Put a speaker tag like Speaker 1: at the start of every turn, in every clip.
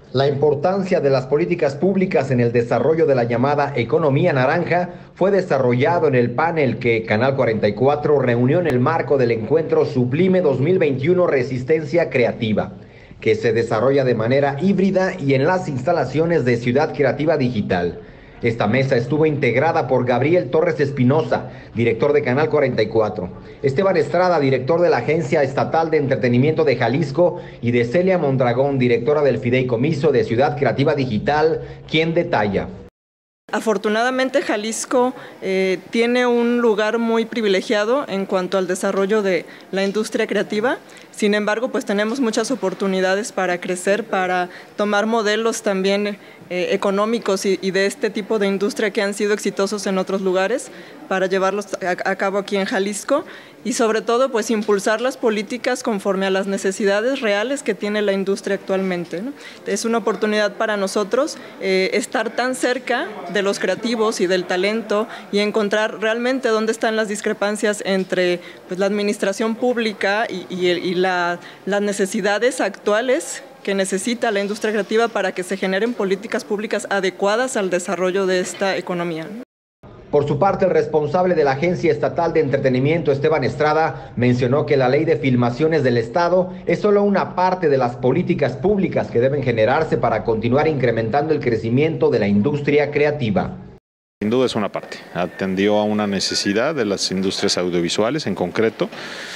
Speaker 1: La importancia de las políticas públicas en el desarrollo de la llamada economía naranja fue desarrollado en el panel que Canal 44 reunió en el marco del encuentro Sublime 2021 Resistencia Creativa, que se desarrolla de manera híbrida y en las instalaciones de Ciudad Creativa Digital. Esta mesa estuvo integrada por Gabriel Torres Espinosa, director de Canal 44, Esteban Estrada, director de la Agencia Estatal de Entretenimiento de Jalisco, y de Celia Mondragón, directora del Fideicomiso de Ciudad Creativa Digital, quien detalla.
Speaker 2: Afortunadamente Jalisco tiene un lugar muy privilegiado en cuanto al desarrollo de la industria creativa. Sin embargo, pues tenemos muchas oportunidades para crecer, para tomar modelos también económicos y de este tipo de industria que han sido exitosos en otros lugares, para llevarlos a cabo aquí en Jalisco y sobre todo pues impulsar las políticas conforme a las necesidades reales que tiene la industria actualmente, ¿no? Es una oportunidad para nosotros estar tan cerca de los creativos y del talento y encontrar realmente dónde están las discrepancias entre pues, la administración pública y las necesidades actuales que necesita la industria creativa para que se generen políticas públicas adecuadas al desarrollo de esta economía.
Speaker 1: Por su parte, el responsable de la Agencia Estatal de Entretenimiento, Esteban Estrada, mencionó que la Ley de Filmaciones del Estado es solo una parte de las políticas públicas que deben generarse para continuar incrementando el crecimiento de la industria creativa.
Speaker 3: Sin duda es una parte, atendió a una necesidad de las industrias audiovisuales en concreto,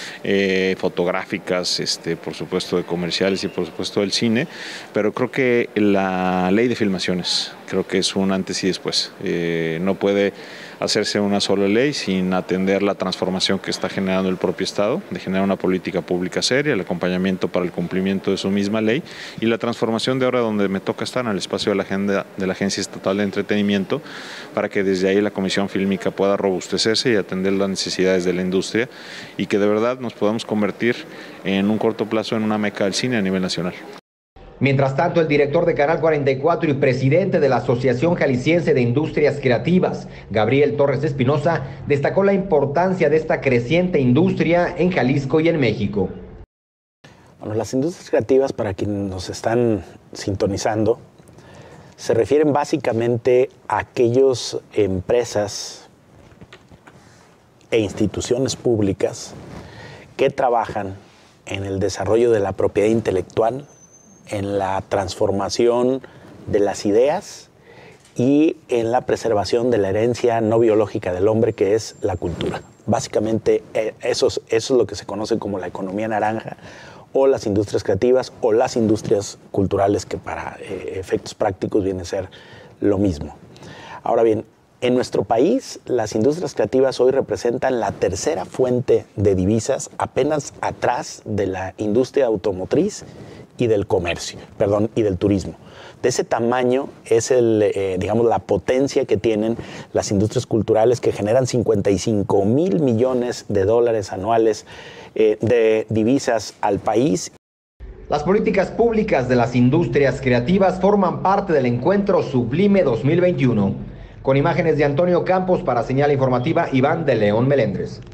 Speaker 3: fotográficas, por supuesto de comerciales y por supuesto del cine, pero creo que la ley de filmaciones, creo que es un antes y después. No puede hacerse una sola ley sin atender la transformación que está generando el propio Estado, de generar una política pública seria, el acompañamiento para el cumplimiento de su misma ley y la transformación de ahora donde me toca estar en el espacio de la agenda de la Agencia Estatal de Entretenimiento, para que desde ahí la Comisión Fílmica pueda robustecerse y atender las necesidades de la industria y que de verdad nos podamos convertir en un corto plazo en una meca del cine a nivel nacional.
Speaker 1: Mientras tanto, el director de Canal 44 y presidente de la Asociación Jalisciense de Industrias Creativas, Gabriel Torres Espinosa, destacó la importancia de esta creciente industria en Jalisco y en México.
Speaker 4: Bueno, las industrias creativas, para quienes nos están sintonizando, se refieren básicamente a aquellas empresas e instituciones públicas que trabajan en el desarrollo de la propiedad intelectual, en la transformación de las ideas y en la preservación de la herencia no biológica del hombre, que es la cultura. Básicamente eso es lo que se conoce como la economía naranja o las industrias creativas o las industrias culturales, que para efectos prácticos viene a ser lo mismo. Ahora bien, en nuestro país las industrias creativas hoy representan la tercera fuente de divisas, apenas atrás de la industria automotriz y del comercio, y del turismo. De ese tamaño es digamos, la potencia que tienen las industrias culturales, que generan 55,000 millones de dólares anuales de divisas al país.
Speaker 1: Las políticas públicas de las industrias creativas forman parte del encuentro Sublime 2021. Con imágenes de Antonio Campos para Señal Informativa, Iván de León Melendres.